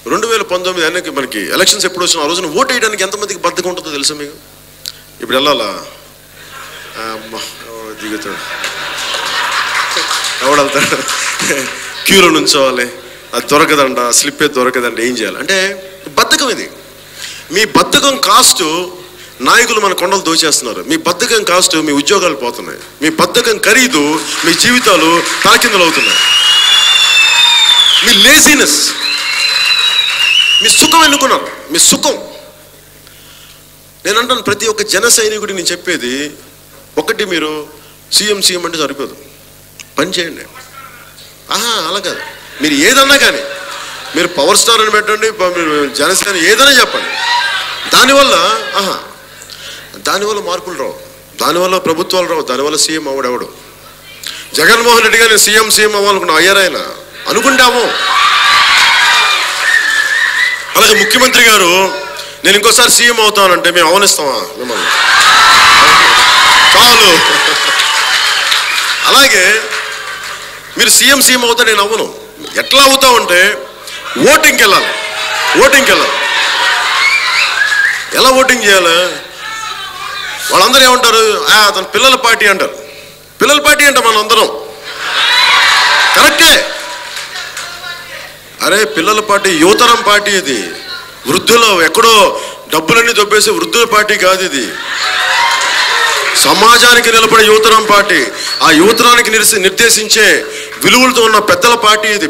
2019 అన్నీ మనకి ఎలక్షన్స్ ఎప్పుడు వచ్చినా ఆ రోజున ఓటు వేయడానికి ఎంతమందికి బద్ధకం ఉంటుందో తెలుసా మీకు? ఇప్పుడు వెళ్ళాలా, అమ్మ దిగుతాడు, ఎవడెళ్తాడు, క్యూలో నుంచోవాలి, అది దొరకదంట, స్లిప్పే దొరకదంట, ఏం చేయాలి అంటే బద్ధకం. ఇది మీ బద్ధకం కాస్ట్ నాయకులు మన కొండలు దోచేస్తున్నారు. మీ బద్ధకం కాస్ట్ మీ ఉద్యోగాలు పోతున్నాయి. మీ బద్ధకం ఖరీదు మీ జీవితాలు తాకిందులు అవుతున్నాయి. మీ లేజినెస్, మీ సుఖం ఎన్నుకున్నారు. మీ సుఖం. నేను అంటాను ప్రతి ఒక్క జన సైనికుడికి నేను చెప్పేది ఒకటి, మీరు సీఎం అంటే సరిపోదు, పని చేయండి. అలా కాదు, మీరు ఏదన్నా కానీ మీరు పవర్ స్టార్ అని పెట్టండి, మీరు జనసేన ఏదైనా చెప్పండి, దానివల్ల మార్పులు రావు, దానివల్ల ప్రభుత్వాలు రావు, దానివల్ల సీఎం అవ్వడెవడు. జగన్మోహన్ రెడ్డి గారు సీఎం అవ్వాలనుకున్నా, అయ్యారాయన అనుకుంటాము. అలాగే ముఖ్యమంత్రి గారు నేను ఇంకోసారి సీఎం అవుతానంటే మేము అవనిస్తామా మిమ్మల్ని? చాలు. అలాగే మీరు సీఎం అవుతా, నేను అవ్వను. ఎట్లా అవుతామంటే ఓటింగ్కి వెళ్ళాలి. ఎలా ఓటింగ్ చేయాలి? వాళ్ళందరూ ఏమంటారు? అతను పిల్లల పార్టీ అంటారు. పిల్లల పార్టీ అంటే మన అందరం కరెక్టే. అరే పిల్లల పార్టీ యువతరం పార్టీ. ఇది వృద్ధులు ఎక్కడో డబ్బులన్నీ దొబ్బేసి వృద్ధుల పార్టీ కాదు. ఇది సమాజానికి నిలబడే యువతరం పార్టీ. ఆ యువతరానికి నిర్దేశించే విలువలతో ఉన్న పెద్దల పార్టీ ఇది.